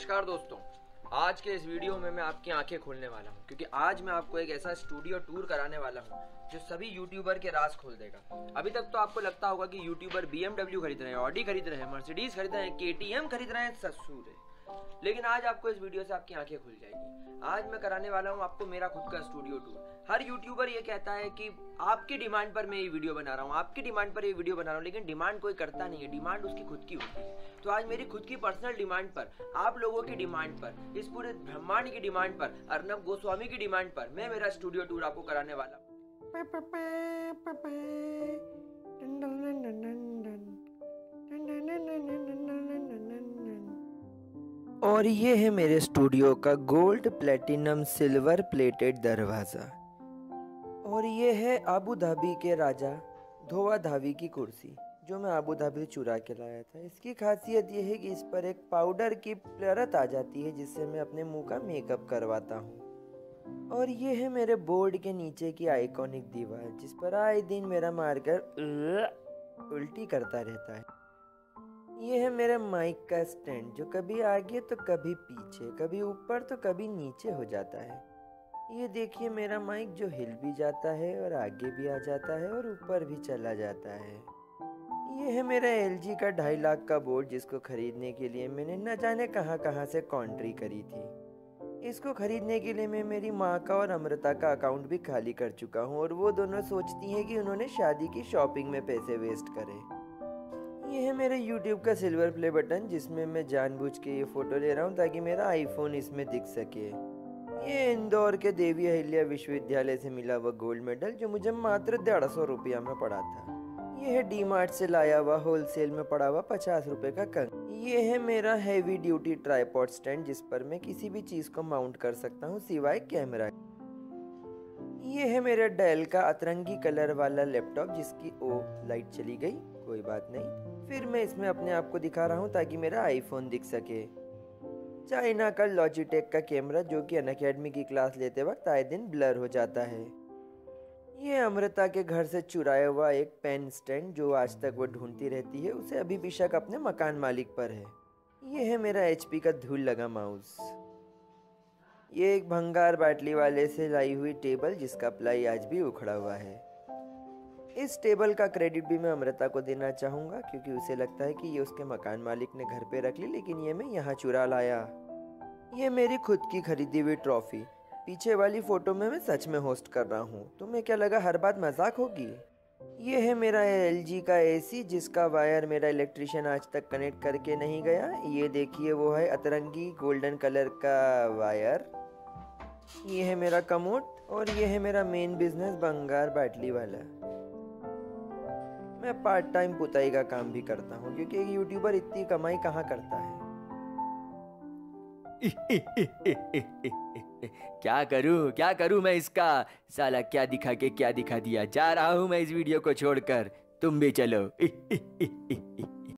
नमस्कार दोस्तों, आज के इस वीडियो में मैं आपकी आंखें खोलने वाला हूं क्योंकि आज मैं आपको एक ऐसा स्टूडियो टूर कराने वाला हूं जो सभी यूट्यूबर के राज खोल देगा। अभी तक तो आपको लगता होगा कि यूट्यूबर BMW खरीद रहे हैं, ऑडी खरीद रहे हैं, मर्सिडीज खरीद रहे हैं, KTM खरीद रहे हैं, ससुर है। लेकिन आज आपको इस वीडियो से आपकी आंखें खुल जाएगी। आज मैं कराने वाला हूं आपको मेरा खुद का स्टूडियो टूर। हर यूट्यूबर ये कहता है कि आपकी डिमांड पर मैं ये वीडियो बना रहा हूँ, आपकी डिमांड पर ये वीडियो बना रहा हूँ, लेकिन डिमांड कोई करता नहीं है। डिमांड उसकी खुद की होती है। तो आज मेरी खुद की पर्सनल डिमांड पर, आप लोगों की डिमांड पर, इस पूरे ब्रह्मांड की डिमांड पर, अर्नब गोस्वामी की डिमांड पर मैं मेरा स्टूडियो टूर आपको कराने वाला हूँ। और ये है मेरे स्टूडियो का गोल्ड प्लेटिनम सिल्वर प्लेटेड दरवाज़ा। और ये है अबू धाबी के राजा धोआ धावी की कुर्सी जो मैं अबू धाबी से चुरा के लाया था। इसकी खासियत ये है कि इस पर एक पाउडर की परत आ जाती है जिससे मैं अपने मुंह का मेकअप करवाता हूँ। और ये है मेरे बोर्ड के नीचे की आइकॉनिक दीवार जिस पर आए दिन मेरा मार्कर उल्टी करता रहता है। ये है मेरे माइक का स्टैंड जो कभी आगे तो कभी पीछे, कभी ऊपर तो कभी नीचे हो जाता है। ये देखिए मेरा माइक जो हिल भी जाता है और आगे भी आ जाता है और ऊपर भी चला जाता है। ये है मेरा LG का 2.5 लाख का बोर्ड जिसको खरीदने के लिए मैंने न जाने कहाँ से कॉन्ट्री करी थी। इसको खरीदने के लिए मैं मेरी माँ का और अमृता का अकाउंट भी खाली कर चुका हूँ और वो दोनों सोचती हैं कि उन्होंने शादी की शॉपिंग में पैसे वेस्ट करे। ये है मेरे YouTube का सिल्वर प्ले बटन जिसमें मैं जानबूझ के ये फोटो ले रहा हूँ ताकि मेरा आईफोन इसमें दिख सके। ये इंदौर के देवी अहिल्या विश्वविद्यालय से मिला हुआ गोल्ड मेडल जो मुझे मात्र 150 रुपया में पड़ा था। ये है DMart से लाया हुआ होलसेल में पड़ा हुआ 50 रुपए का कंग। ये है मेरा हैवी ड्यूटी ट्राइपॉड स्टैंड जिस पर मैं किसी भी चीज को माउंट कर सकता हूँ सिवाय कैमरा। ये है मेरा डेल का अतरंगी कलर वाला लैपटॉप जिसकी लाइट चली गई, कोई बात नहीं। फिर मैं इसमें अपने आप को दिखा रहा हूँ ताकि मेरा आईफोन दिख सके। चाइना का लॉजिटेक का कैमरा जो कि अनअकैडमी की क्लास लेते वक्त आए दिन ब्लर हो जाता है। ये अमृता के घर से चुराया हुआ एक पेन स्टैंड जो आज तक वो ढूंढती रहती है, उसे अभी भी शक अपने मकान मालिक पर है। ये है मेरा HP का धूल लगा माउस। ये एक भंगार बाटली वाले से लाई हुई टेबल जिसका प्लाई आज भी उखड़ा हुआ है। इस टेबल का क्रेडिट भी मैं अमृता को देना चाहूँगा क्योंकि उसे लगता है कि ये उसके मकान मालिक ने घर पे रख ली, लेकिन ये मैं यहाँ चुरा लाया। ये मेरी खुद की खरीदी हुई ट्रॉफी। पीछे वाली फोटो में मैं सच में होस्ट कर रहा हूँ, तुम्हें क्या लगा हर बात मजाक होगी? ये है मेरा LG का AC जिसका वायर मेरा इलेक्ट्रिशियन आज तक कनेक्ट करके नहीं गया। ये देखिए वो है अतरंगी गोल्डन कलर का वायर। ये है मेरा कमोड और ये है मेरा मेन बिजनेस भंगार बाटली वाला। मैं पार्ट टाइम पुताई का काम भी करता हूँ क्योंकि एक यूट्यूबर इतनी कमाई कहाँ करता है। क्या करूं मैं इसका, साला क्या दिखा के क्या दिखा दिया। जा रहा हूं मैं इस वीडियो को छोड़कर, तुम भी चलो।